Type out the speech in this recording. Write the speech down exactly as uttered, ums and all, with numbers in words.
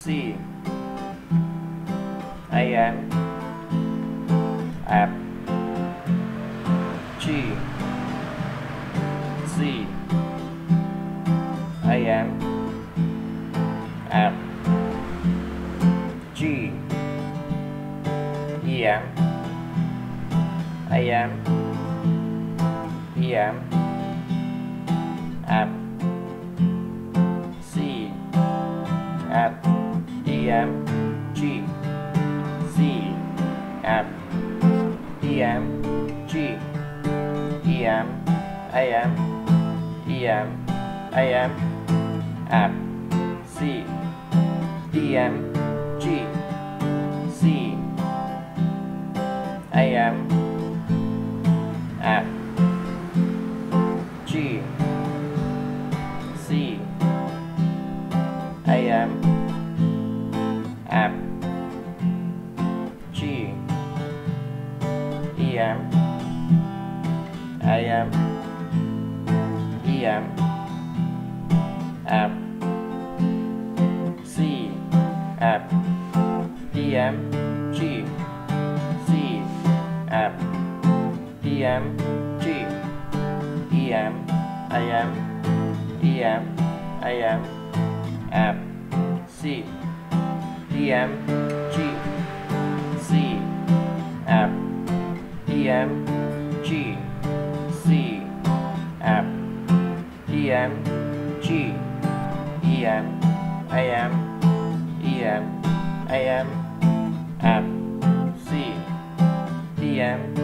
C A M F G C A M F G E M A M E M F C F E M G C F E M G E M A M E M A M F C E M G C A M F G C A M F G E M A M E M F C F E M G C F E M G E M A M E M A M F C E M G C F E M G C F E M G E M A M E M A M F C E M